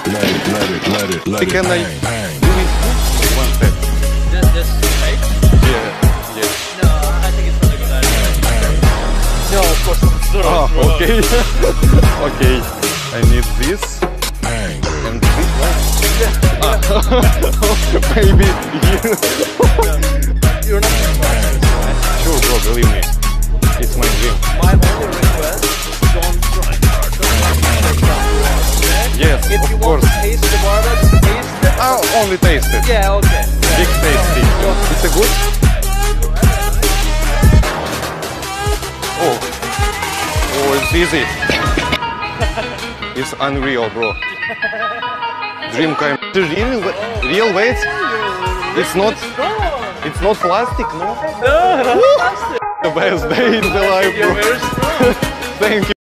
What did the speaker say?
Can I do it one set? Just right? Yeah, yes. No, I think it's not a good idea. No, of course not. Ah, okay. Okay, I need this. And this one. Maybe here. You're not going to right? Sure, bro, believe me. It's my dream. My only request, don't try hard. Don't try to take down the bar, okay? Yes, if of you course. want to taste the barbell, just taste it. Oh, only taste it. Yeah, okay. Big tasty. It's a good? Oh. Oh, it's easy. It's unreal, bro. Dream kind. Real weight? It's not plastic, no? No, not plastic. The best day in the life, bro. You're very strong. Thank you.